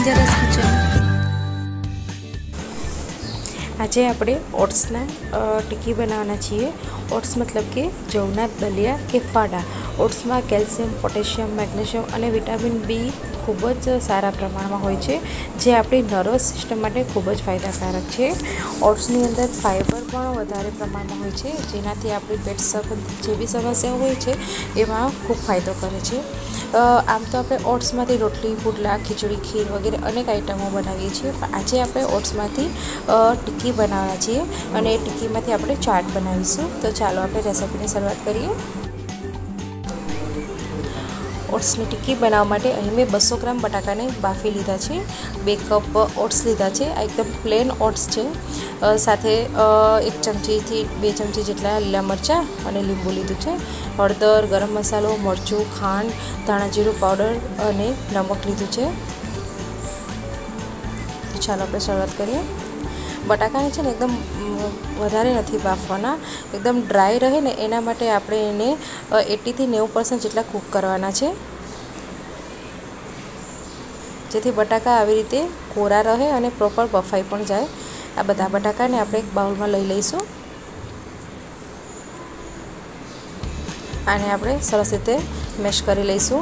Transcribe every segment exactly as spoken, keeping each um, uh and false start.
કંજારિયાસ kitchen. આજે આપણે ઓટ્સના ટિક્કી બનાવવાના છીએ। ઓટ્સ मतलब કે જવના દલિયા કે ફાડા। ઓટ્સમાં કેલ્શિયમ, પોટેશિયમ, મેગ્નેશિયમ અને વિટામિન બી ખૂબ જ સારા પ્રમાણમાં હોય છે, જે આપણી નર્વસ સિસ્ટમ માટે ખૂબ જ ફાયદાકારક છે। ઓટ્સની અંદર ફાઇબર પણ વધારે પ્રમાણમાં હોય છે, જેનાથી આપણી પેટ સંબંધિત જે બી સમસ્યાઓ હોય છે એમાં ખૂબ ફાયદો કરે છે। આમ તો આપણે ઓટ્સમાંથી રોટલી, પુડલા, ખીચડી, ખીર વગેરે અનેક આઈટમો બનાવીએ છીએ, પણ આજે આપણે ઓટ્સમાંથી ટિક્કી બનાવવાના છીએ અને એ ટિક્કીમાંથી આપણે ચાટ બનાવીશું। તો ચાલો આપણે રેસિપીની શરૂઆત કરીએ। ઓટ્સની ટિક્કી બનાવવા માટે અહીં મેં બસો ગ્રામ બટાકાને બાફી લીધા છે। બે કપ ઓટ્સ લીધા છે, આ એકદમ પ્લેન ઓટ્સ છે। સાથે એક ચમચીથી બે ચમચી જેટલા લીલા મરચાં અને લીંબુ લીધું છે। હળદર, ગરમ મસાલો, મરચું, ખાંડ, ધાણા જીરું પાવડર અને નમક લીધું છે। ચાલો આપણે શરૂઆત કરીએ। બટાકાને છે ને એકદમ વધારે નથી બાફવાના, એકદમ ડ્રાય રહે ને એના માટે આપણે એને એંસીથી નેવું પર્સન્ટ જેટલા કૂક કરવાના છે, જેથી બટાકા આવી રીતે કોરા રહે અને પ્રોપર બફાઈ પણ જાય। આ બધા બટાકાને આપણે એક બાઉલમાં લઈ લઈશું। આને આપણે સરસ રીતે મેશ કરી લઈશું।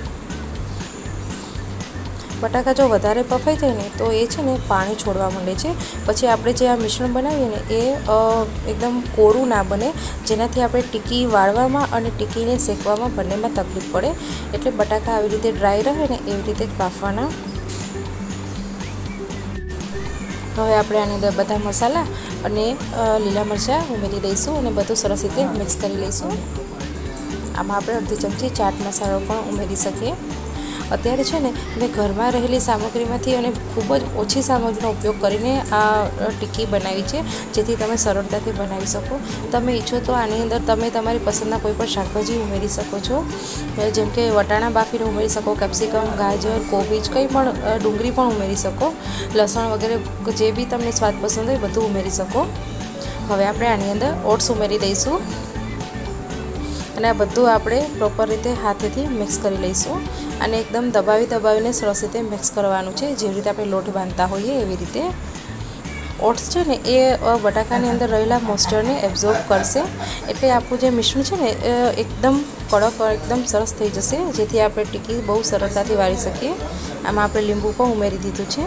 બટાકા જો વધારે બફાઈ જાય ને તો એ છે ને પાણી છોડવા માંડે છે, પછી આપણે જે આ મિશ્રણ બનાવીએ ને એ એકદમ કોરું ના બને, જેનાથી આપણે ટિક્કી વાળવામાં અને ટિક્કીને શેકવામાં બંનેમાં તકલીફ પડે। એટલે બટાકા આવી રીતે ડ્રાય રહે ને એવી રીતે જ બાફવાના। હવે આપણે આની અંદર બધા મસાલા અને લીલા મરચાં ઉમેરી દઈશું અને બધું સરસ રીતે મિક્સ કરી લઈશું। આમાં આપણે અડધી ચમચી ચાટ મસાલો પણ ઉમેરી શકીએ। અત્યારે છે ને મેં ઘરમાં રહેલી સામગ્રીમાંથી અને ખૂબ જ ઓછી સામગ્રીનો ઉપયોગ કરીને આ ટિક્કી બનાવી છે, જેથી તમે સરળતાથી બનાવી શકો। તમે ઈચ્છો તો આની અંદર તમે તમારી પસંદના કોઈ પણ શાકભાજી ઉમેરી શકો છો, જેમ કે વટાણા બાફીને ઉમેરી શકો, કેપ્સિકમ, ગાજર, કોબીજ, કંઈ પણ ડુંગળી પણ ઉમેરી શકો, લસણ વગેરે જે બી તમને સ્વાદ પસંદ હોય બધું ઉમેરી શકો। હવે આપણે આની અંદર ઓટ્સ ઉમેરી દઈશું અને આ બધું આપણે પ્રોપર રીતે હાથેથી મિક્સ કરી લઈશું। અને એકદમ દબાવી દબાવીને સરસ રીતે મિક્સ કરવાનું છે, જેવી રીતે આપણે લોટ બાંધતા હોઈએ એવી રીતે। ઓટ્સ છે ને એ બટાકાની અંદર રહેલા મોઇસ્ચરને એબ્ઝોર્બ કરશે, એટલે આપણું જે મિશ્રણ છે ને એકદમ કડક એકદમ સરસ થઈ જશે, જેથી આપણે ટિક્કી બહુ સરળતાથી વાળી શકીએ। આમાં આપણે લીંબુ પણ ઉમેરી દીધું છે।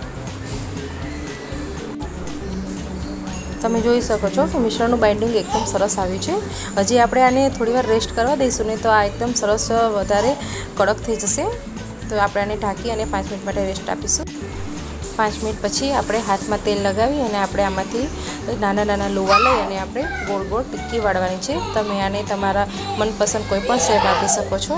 તમે જોઈ શકો છો કે મિશ્રણનું બાઇન્ડિંગ એકદમ સરસ આવ્યું છે। હજી આપણે આને થોડીવાર રેસ્ટ કરવા દઈશું ને તો આ એકદમ સરસ વધારે કડક થઈ જશે। તો આપણે આને ઢાંકી અને પાંચ મિનિટ માટે રેસ્ટ આપીશું। પાંચ મિનિટ પછી આપણે હાથમાં તેલ લગાવી અને આપણે આમાંથી નાના નાના લોવા લઈ અને આપણે ગોળ ગોળ ટિક્કી વાળવાની છે। તમે આને તમારા મનપસંદ કોઈ પણ શેપ આપી શકો છો।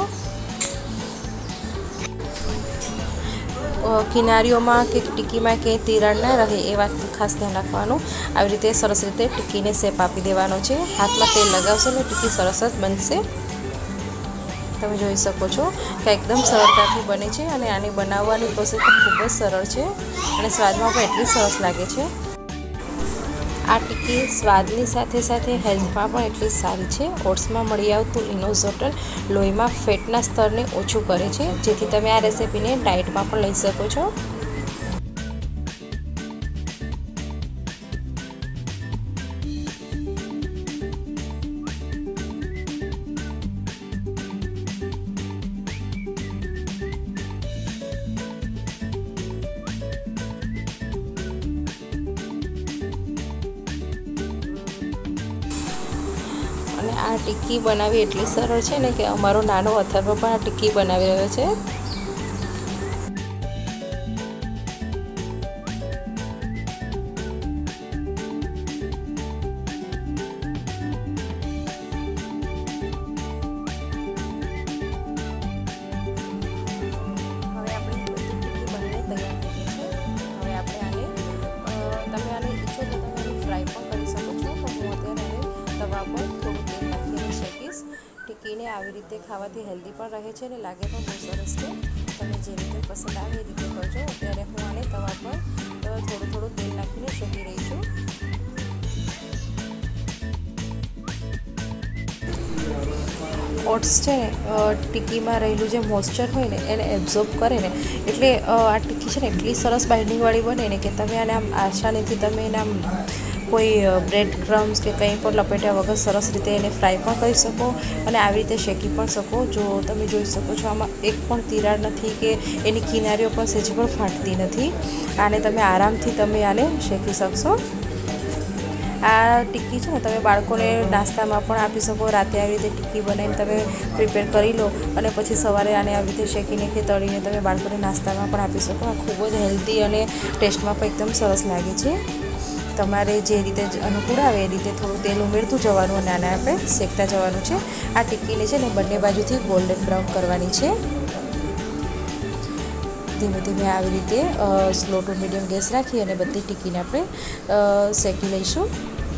કિનારીઓમાં કે ટિક્કીમાં ક્યાંય તિરાડ ના રહે એ વાત ખાસ ધ્યાન રાખવાનું। આવી રીતે સરસ રીતે ટિક્કીને શેપ આપી દેવાનો છે। હાથમાં તેલ લગાવશો ને ટિક્કી સરસ જ બનશે। તમે જોઈ શકો છો કે એકદમ સરળતાથી બને છે અને આની બનાવવાની પ્રોસેસ ખૂબ જ સરળ છે અને સ્વાદમાં પણ એટલી સરસ લાગે છે। આ ટિક્કી સ્વાદની સાથે સાથે હેલ્થમાં પણ એટલી સારી છે। ઓટ્સમાં મળી આવતું ઇનોઝોટલ લોહીમાં ફેટના સ્તરને ઓછું કરે છે, જેથી તમે આ રેસિપીને ડાયટમાં પણ લઈ શકો છો। અને આ ટિક્કી બનાવી એટલી સરળ છે ને કે અમારો નાનો અથર્વ પણ આ ટિક્કી બનાવી રહ્યો છે। હવે આપણી બધી ટિક્કી બનીને તૈયાર થઈ ગઈ છે। હવે આપણે આને તમે આને ઈચ્છો તો તમે આને ફ્રાય પણ કરી શકો છો, પણ હું અત્યારે આને તવા પર થોડું તેલ નાખીને શેકીશ। ટિક્કીને આવી રીતે ખાવાથી હેલ્ધી પણ રહે છે અને લાગે પણ બહુ સરસ છે। તમે જે રીતે પસંદ આવે એ રીતે કરજો। અત્યારે હું આને તવા પર થોડું થોડું તેલ નાખીને શેકી રહી છું। ઓટ્સ છે ને ટિક્કીમાં રહેલું જે મોઇસ્ચર હોય ને એને એબ્ઝોર્બ કરે ને એટલે આ ટિક્કી ટિક્કી છે ને એટલી સરસ બાઇન્ડિંગવાળી બને ને કે તમે આને આમ આસાનીથી તમે એને આમ કોઈ બ્રેડ ક્રમ્સ કે કંઈ પણ લપેટ્યા વગર સરસ રીતે એને ફ્રાય પણ કરી શકો અને આવી રીતે શેકી પણ શકો. જો તમે જોઈ શકો છો આમાં એક પણ તિરાડ નથી કે એની કિનારીઓ પણ સહેજ પણ ફાટતી નથી. આને તમે આરામથી તમે આને શેકી શકશો. આ ટિક્કી છે ને તમે બાળકોને નાસ્તામાં પણ આપી શકો. રાતે આવી રીતે ટિક્કી બનાવીને તમે પ્રિપેર કરી લો અને પછી સવારે આને આવી રીતે શેકીને કે તળીને તમે બાળકોને નાસ્તામાં પણ આપી શકો. આ ખૂબ જ હેલ્ધી અને ટેસ્ટમાં પણ એકદમ સરસ લાગે છે. તમારે જે રીતે અનુકૂળ આવે એ રીતે થોડું તેલ ઉમેરતું જવાનું અને આને આપણે શેકતા જવાનું છે. આ ટિક્કીને છે ને બંને બાજુથી ગોલ્ડન બ્રાઉન કરવાની છે. ધીમે ધીમે આવી રીતે સ્લો ટુ મીડિયમ ગેસ રાખી અને બધી ટિક્કીને આપણે શેકી લઈશું.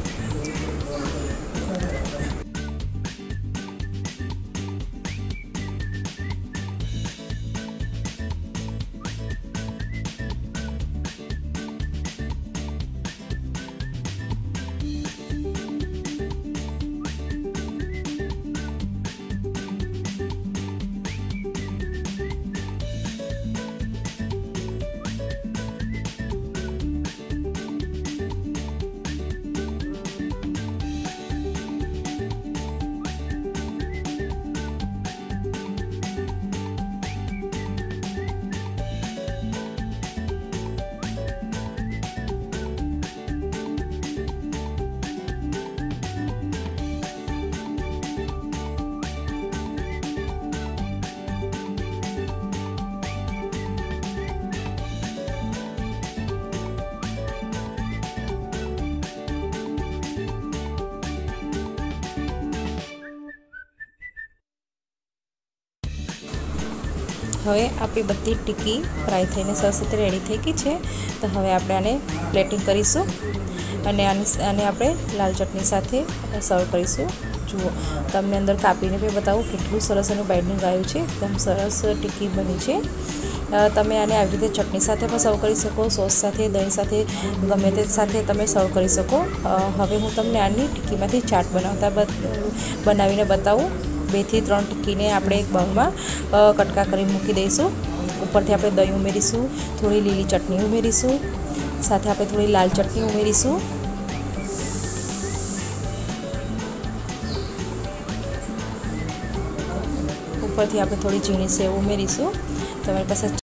હવે આપણી બધી ટિક્કી ફ્રાય થઈને સરસ રીતે રેડી થઈ ગઈ છે. તો હવે આપણે આને પ્લેટિંગ કરીશું અને આની આને આપણે લાલ ચટણી સાથે સર્વ કરીશું. જુઓ તમને અંદર કાપીને બી બતાવું કેટલું સરસ એનું બાઇન્ડિંગ આવ્યું છે. એકદમ સરસ ટિક્કી બની છે. તમે આને આવી રીતે ચટણી સાથે પણ સર્વ કરી શકો, સોસ સાથે, દહીં સાથે, ગમે તે સાથે તમે સર્વ કરી શકો. હવે હું તમને આની ટિક્કીમાંથી ચાટ બનાવતા બનાવીને બતાવું. બેથી ત્રણ ટિક્કીને આપણે એક બાઉલમાં કટકા કરી મૂકી દઈશું. ઉપરથી આપણે દહીં ઉમેરીશું, થોડી લીલી ચટણી ઉમેરીશું, સાથે આપણે થોડી લાલ ચટણી ઉમેરીશું. ઉપરથી આપણે થોડી ઝીણી સેવ ઉમેરીશું. તમારી પાસે